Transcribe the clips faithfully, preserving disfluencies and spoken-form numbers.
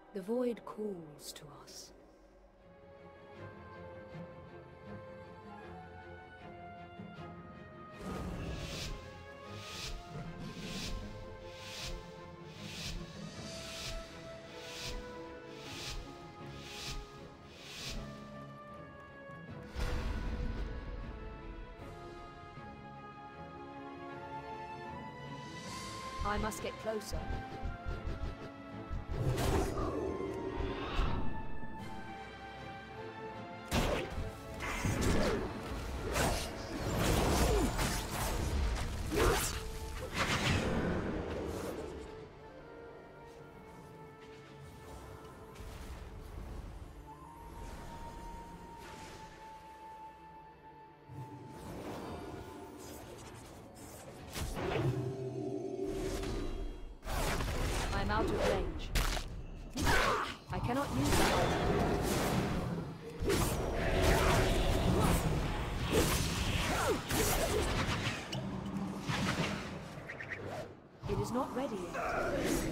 The void calls to us. I must get closer. I'm out of range. I cannot use that. It is not ready yet.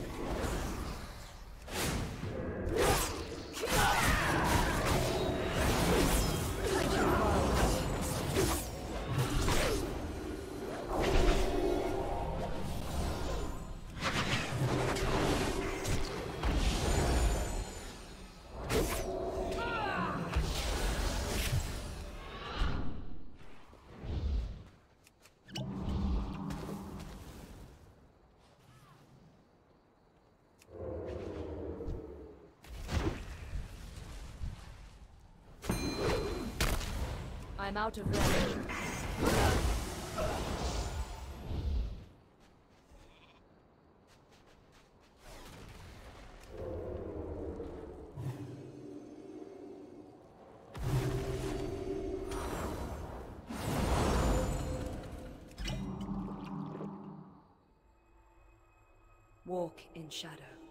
I'm out of range. Walk in shadow.